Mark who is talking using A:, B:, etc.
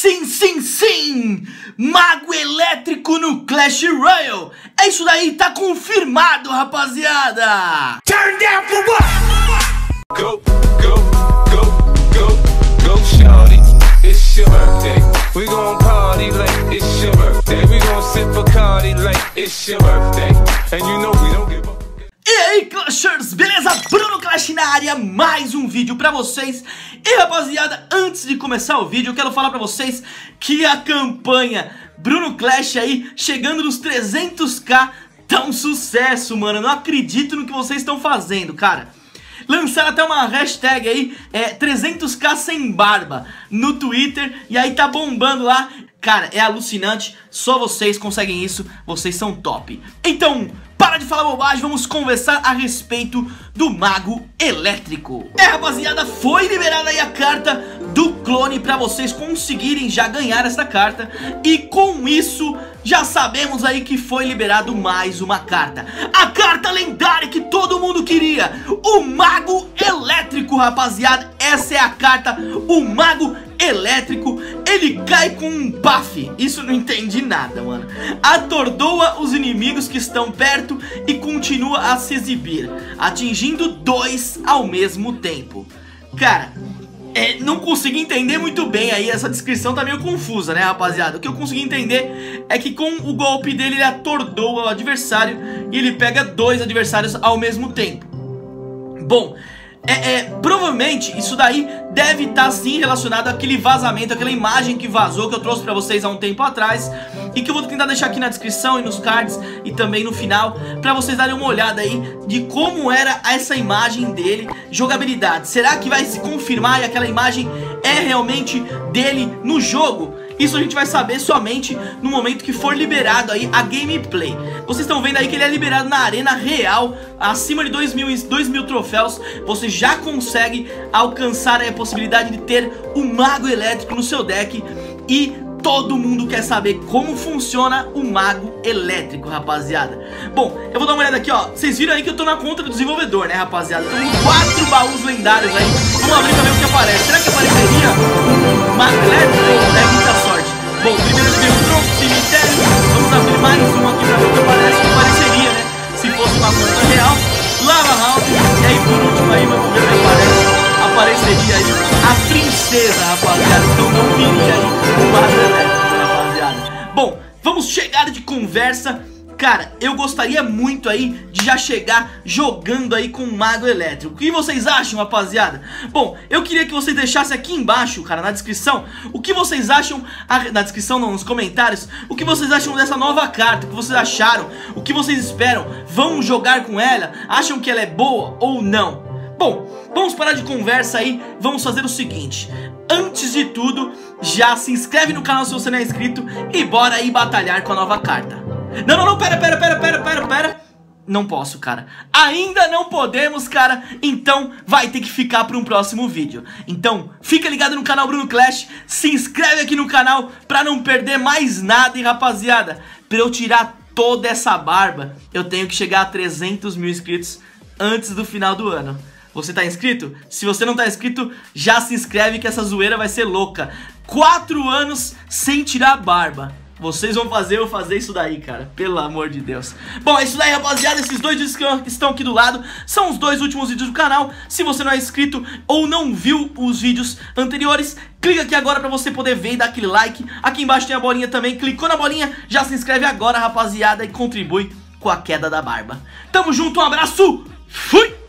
A: Sim, sim, sim! Mago elétrico no Clash Royale! É isso daí, tá confirmado, rapaziada!
B: Turn down for what? Go, go, go, go, go, shawty. It's your birthday. We gon' party like it's your birthday. We gon' sip Bacardi like it's your birthday. And you know we don't give up.
A: E aí, Clashers, beleza? Bruno Clash na área, mais um vídeo pra vocês. E rapaziada, antes de começar o vídeo, eu quero falar pra vocês que a campanha Bruno Clash aí, chegando nos 300k, tá um sucesso, mano. Eu não acredito no que vocês estão fazendo, cara. Lançaram até uma hashtag aí, 300k sem barba, no Twitter, e aí tá bombando lá. Cara, é alucinante, só vocês conseguem isso, vocês são top. Então, para de falar bobagem, vamos conversar a respeito do Mago Elétrico. Rapaziada, foi liberada aí a carta do clone pra vocês conseguirem já ganhar essa carta. E com isso, já sabemos aí que foi liberado mais uma carta. A carta lendária que todo mundo queria, o Mago Elétrico, rapaziada. Essa é a carta, o Mago Elétrico. Ele cai com um buff, isso não entendi nada, mano. Atordoa os inimigos que estão perto e continua a se exibir, atingindo 2 ao mesmo tempo. Cara, não consegui entender muito bem aí, essa descrição tá meio confusa, né, rapaziada? O que eu consegui entender é que com o golpe dele ele atordoa o adversário e ele pega 2 adversários ao mesmo tempo. Bom, provavelmente isso daí deve estar sim relacionado àquele vazamento, aquela imagem que vazou, que eu trouxe pra vocês há um tempo atrás, e que eu vou tentar deixar aqui na descrição e nos cards e também no final, pra vocês darem uma olhada aí de como era essa imagem dele. Jogabilidade, será que vai se confirmar e aquela imagem é realmente dele no jogo? Isso a gente vai saber somente no momento que for liberado aí a gameplay. Vocês estão vendo aí que ele é liberado na arena real, acima de 2.000 troféus. Você já consegue alcançar aí a possibilidade de ter o Mago Elétrico no seu deck. E todo mundo quer saber como funciona o Mago Elétrico, rapaziada. Bom, eu vou dar uma olhada aqui, ó. Vocês viram aí que eu tô na conta do desenvolvedor, né, rapaziada? Tô com 4 baús lendários aí. Vamos abrir pra ver o que aparece. Será que apareceria um Mago Elétrico? É muita sorte. Bom, primeiro eu tenho um tronco, cemitério. Vamos abrir mais um aqui pra ver o que aparece. Que apareceria, né, se fosse uma conta real. Lava House. E aí por último aí, vamos ver o que aparece. Apareceria aí a princesa, rapaziada. Então não queria aí o Mago Elétrico, rapaziada. Bom, vamos chegar de conversa. Cara, eu gostaria muito aí de já chegar jogando aí com o Mago Elétrico. O que vocês acham, rapaziada? Bom, eu queria que vocês deixassem aqui embaixo, cara, na descrição, o que vocês acham, na descrição não, nos comentários, o que vocês acham dessa nova carta, o que vocês acharam, o que vocês esperam, vão jogar com ela, acham que ela é boa ou não? Bom, vamos parar de conversa aí, vamos fazer o seguinte. Antes de tudo, já se inscreve no canal se você não é inscrito e bora aí batalhar com a nova carta. Não, pera. Não posso, cara. Ainda não podemos, cara. Então vai ter que ficar para um próximo vídeo. Então fica ligado no canal Bruno Clash. Se inscreve aqui no canal pra não perder mais nada. E rapaziada, pra eu tirar toda essa barba, eu tenho que chegar a 300 mil inscritos antes do final do ano. Você tá inscrito? Se você não tá inscrito, já se inscreve que essa zoeira vai ser louca. 4 anos sem tirar a barba. Vocês vão fazer eu fazer isso daí, cara. Pelo amor de Deus. Bom, é isso daí, rapaziada. Esses 2 vídeos que estão aqui do lado são os 2 últimos vídeos do canal. Se você não é inscrito ou não viu os vídeos anteriores, clica aqui agora pra você poder ver e dar aquele like. Aqui embaixo tem a bolinha também. Clicou na bolinha, já se inscreve agora, rapaziada, e contribui com a queda da barba. Tamo junto, um abraço. Fui!